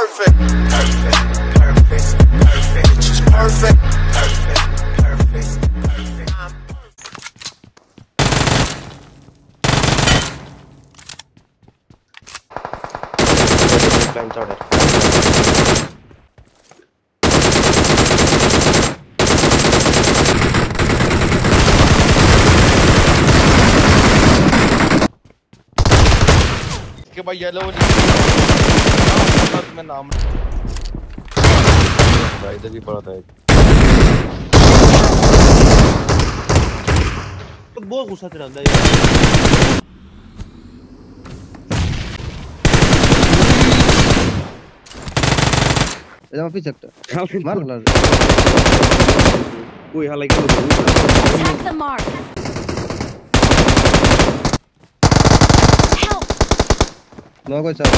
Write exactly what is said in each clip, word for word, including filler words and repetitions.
perfect. Perfect, perfect, perfect. It's just perfect. Perfect, perfect, perfect. I'm Climbs order. इसके बाद yellow में नाम इधर भी पड़ा था एक बहुत गुस्सा चढ़ाता है इधर माफी सकता मार ला कोई हाल लगे Attack the mark. Help. No कोई चल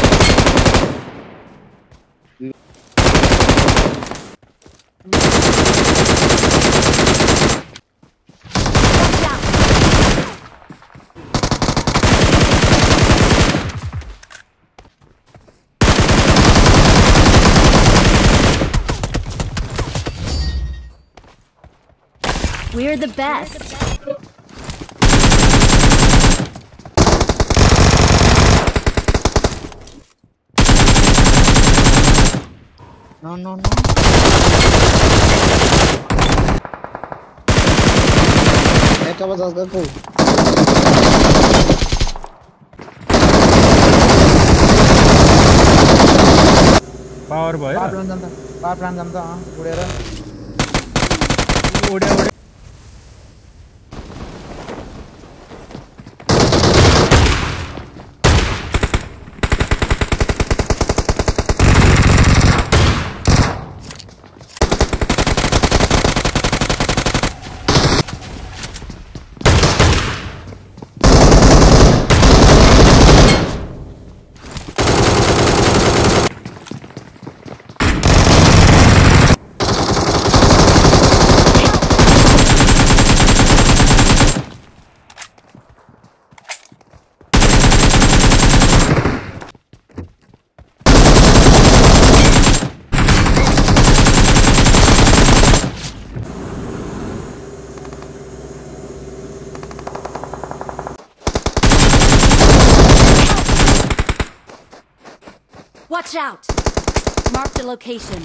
We're the best. No, no, no. एक आवाज आ गया को पावर बॉय पावर प्लांट जमता पावर प्लांट जमता हां उडेरा उड्या उड्या Watch out! Mark the location.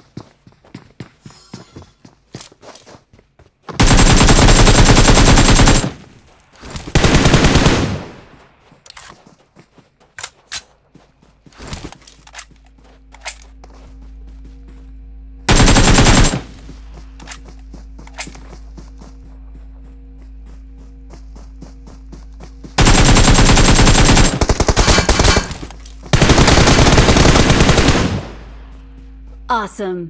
Awesome.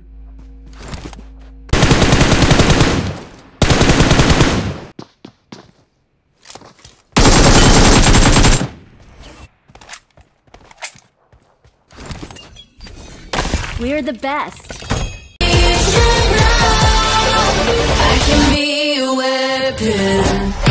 We're the best. I can be a weapon.